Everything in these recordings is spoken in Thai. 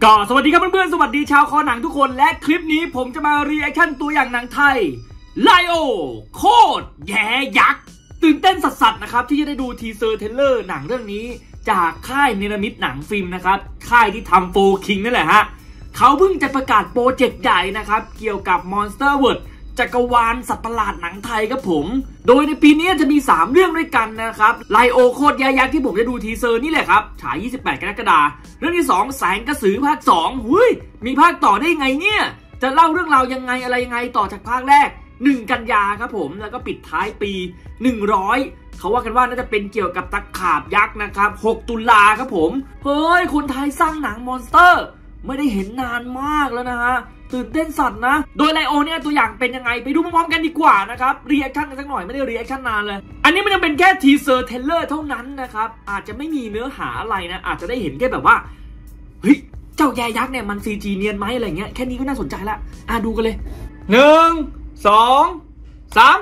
ก็สวัสดีครับเพื่อนๆสวัสดีชาวคอหนังทุกคนและคลิปนี้ผมจะมารีแอคชั่นตัวอย่างหนังไทยไลโอโคตรแย่ยักษ์ตื่นเต้นสัสๆนะครับที่จะได้ดูทีเซอร์เทเลอร์หนังเรื่องนี้จากค่ายเนรมิตหนังฟิล์มนะครับค่ายที่ทำโฟคิงนั่นแหละฮะเขาเพิ่งจะประกาศโปรเจกต์ใหญ่นะครับเกี่ยวกับ Monster World จักรวาลสัตว์ประหลาดหนังไทยครับผมโดยในปีนี้จะมี3เรื่องด้วยกันนะครับไลโอโคตรยายักษ์ที่ผมจะดูทีเซอร์นี่แหละครับฉาย28กรกฎาคมเรื่องที่2แสงกระสือภาค2หุ้ยมีภาคต่อได้ไงเนี่ยจะเล่าเรื่องราวยังไงอะไรยังไงต่อจากภาคแรก1กันยาครับผมแล้วก็ปิดท้ายปี100เขาว่ากันว่าน่าจะเป็นเกี่ยวกับตะขาบยักษ์นะครับ6ตุลาครับผมเฮ้ยคนไทยสร้างหนังมอนสเตอร์ไม่ได้เห็นนานมากแล้วนะฮะตื่นเต้นสัตว์นะโดยไลโอเนี่ยตัวอย่างเป็นยังไงไปดูพร้อมๆกันดีกว่านะครับรีแอคชั่นกันสักหน่อยไม่ได้รีแอคชั่นนานเลยอันนี้มันยังเป็นแค่ทีเซอร์เทเลอร์เท่านั้นนะครับอาจจะไม่มีเนื้อหาอะไรนะอาจจะได้เห็นแค่แบบว่าเฮ้ยเจ้าแย่ยักษ์เนี่ยมัน CG เนียนไหมอะไรเงี้ยแค่นี้ก็น่าสนใจละดูกันเลย1 2 3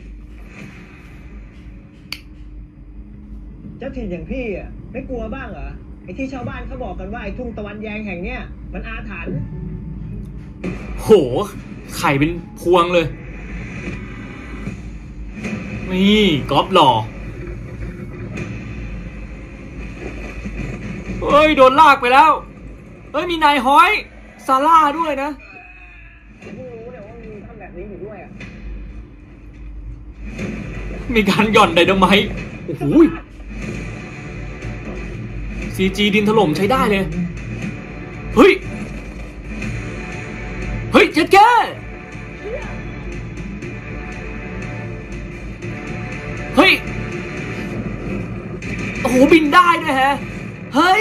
เจ้าถิ่นอย่างพี่อ่ะไม่กลัวบ้างเหรอไอ้ที่ชาวบ้านเขาบอกกันว่าไอ้ทุ่งตะวันแยงแห่งเนี้ยมันอาถรรพ์โหไข่เป็นพวงเลยนี่ก๊อฟหล่อเฮ้ยโดนลากไปแล้วเฮ้ยมีนายฮ้อยซาร่าด้วยนะไม่รู้เนี่ยว่ามีทำแบบนี้อยู่ด้วยอ่ะมีการหย่อนไดนาไมต์โอ้โหCG ดินถล่มใช้ได้เลยเฮ้ยเจ็ดแก่เฮ้ยโอ้โหบินได้ด้วยฮะเฮ้ย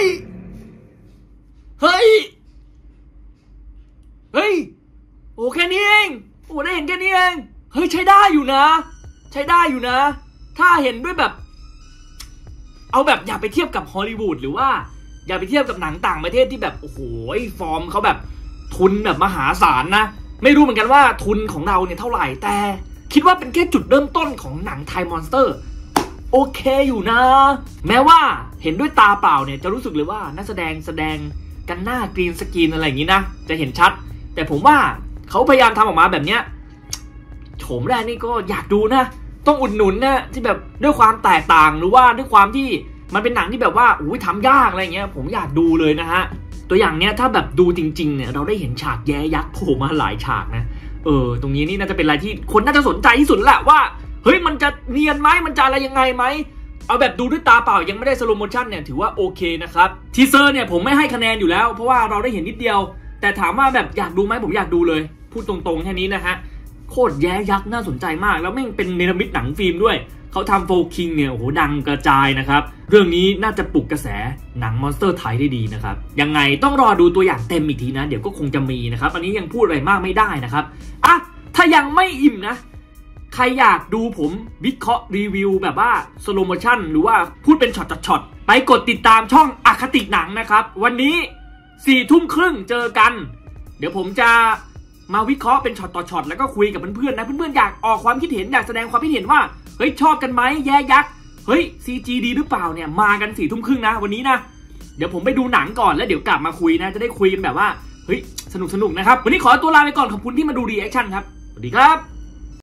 โอ้แค่นี้เองโอ้ได้เห็นแค่นี้เองเฮ้ยใช้ได้อยู่นะถ้าเห็นด้วยแบบเอาแบบอย่าไปเทียบกับฮอลลีวูดหรือว่าอย่าไปเทียบกับหนังต่างประเทศที่แบบโอ้โหฟอร์มเขาแบบทุนแบบมหาศาลนะไม่รู้เหมือนกันว่าทุนของเราเนี่ยเท่าไหร่แต่คิดว่าเป็นแค่จุดเริ่มต้นของหนังไทยมอนสเตอร์โอเคอยู่นะแม้ว่าเห็นด้วยตาเปล่าเนี่ยจะรู้สึกเลยว่านักแสดงกันหน้ากรีนสกรีนอะไรอย่างนี้นะจะเห็นชัดแต่ผมว่าเขาพยายามทำออกมาแบบเนี้ยโฉมแรกนี่ก็อยากดูนะต้องอุดหนุนนะที่แบบด้วยความแตกต่างหรือว่าด้วยความที่มันเป็นหนังที่แบบว่าอุ้ยทำยากอะไรเงี้ยผมอยากดูเลยนะฮะตัวอย่างเนี้ยถ้าแบบดูจริงๆเนี่ยเราได้เห็นฉากแย่ยักษ์โผล่มาหลายฉากนะตรงนี้นี่น่าจะเป็นอะไรที่คนน่าจะสนใจที่สุดแหละว่าเฮ้ยมันจะเนียนไหมมันจะอะไรยังไงไหมเอาแบบดูด้วยตาเปล่ายังไม่ได้สโลโมชั่นเนี่ยถือว่าโอเคนะครับทีเซอร์เนี่ยผมไม่ให้คะแนนอยู่แล้วเพราะว่าเราได้เห็นนิดเดียวแต่ถามว่าแบบอยากดูไหมผมอยากดูเลยพูดตรงๆแค่นี้นะฮะโคตรแย่ยักษ์น่าสนใจมากแล้วแม่งเป็นเนรมิตหนังฟิล์มด้วยเขาทำโฟคิงเนี่ยโอ้โหดังกระจายนะครับเรื่องนี้น่าจะปลุกกระแสหนังมอนสเตอร์ไทยได้ดีนะครับยังไงต้องรอดูตัวอย่างเต็มอีกทีนะเดี๋ยวก็คงจะมีนะครับอันนี้ยังพูดอะไรมากไม่ได้นะครับถ้ายังไม่อิ่มนะใครอยากดูผมวิเคราะห์รีวิวแบบว่าสโลโมชั่นหรือว่าพูดเป็นช็อตไปกดติดตามช่องอคติหนังนะครับวันนี้4 ทุ่มครึ่งเจอกันเดี๋ยวผมจะมาวิเคราะห์เป็นช็อตต่อช็อตแล้วก็คุยกับเพื่อนๆนะเพื่อนๆอยากออกความคิดเห็นอยากแสดงความคิดเห็นว่าเฮ้ยชอบกันไหมแย่ยักษ์เฮ้ย CG ดีหรือเปล่าเนี่ยมากัน4 ทุ่มครึ่งนะวันนี้นะเดี๋ยวผมไปดูหนังก่อนแล้วเดี๋ยวกลับมาคุยนะจะได้คุยกันแบบว่าเฮ้ยสนุกนะครับวันนี้ขอตัวลาไปก่อนขอบคุณที่มาดูรีแอคชั่นครับสวัสดีครับ